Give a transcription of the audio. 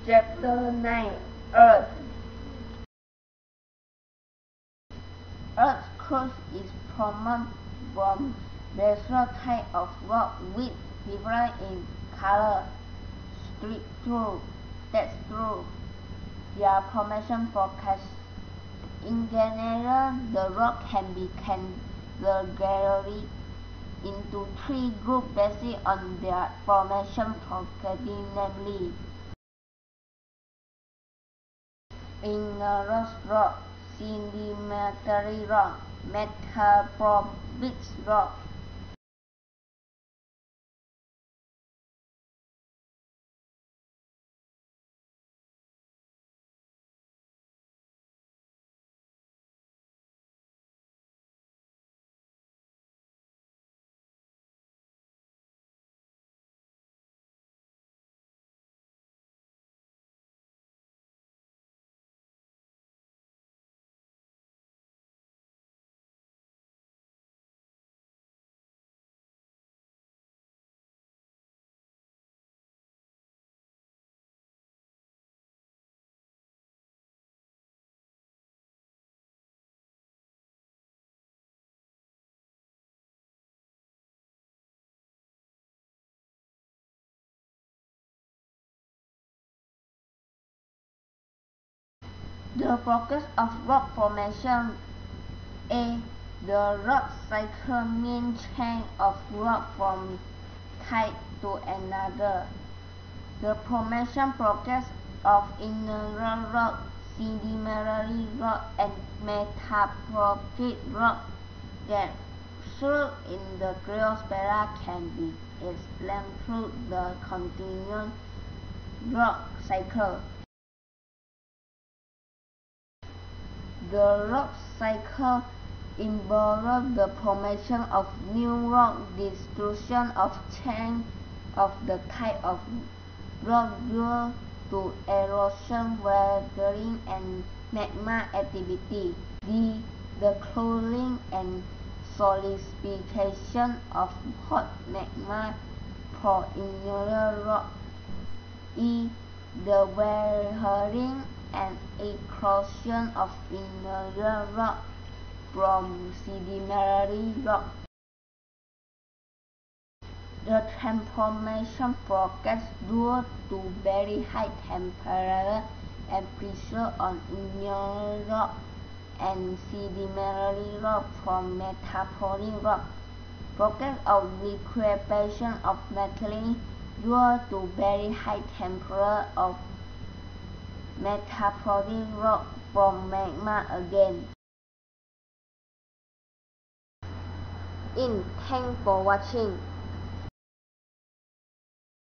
Chapter 9 Earth. Earth's crust is formed from basalt type of rock which differ in color, structure, texture, their formation process. In general, the rock can be categorized into three groups based on their formation process, namely igneous rock, sedimentary rock, metamorphic rock. The process of rock formation. A. The rock cycle means change of rock from type to another. The formation process of igneous rock, sedimentary rock, and metamorphic rock that occur in the cryosphere can be explained through the continuous rock cycle. The rock cycle involves the formation of new rock, destruction of change of the type of rock due to erosion, weathering, and magma activity. D. The cooling and solidification of hot magma for igneous rock. E. The weathering and erosion of igneous rock from sedimentary rock. The transformation process due to very high temperature and pressure on igneous rock and sedimentary rock from metamorphic rock. Process of liquefaction of material due to very high temperature of metamorphic rock from magma again. Thanks for watching.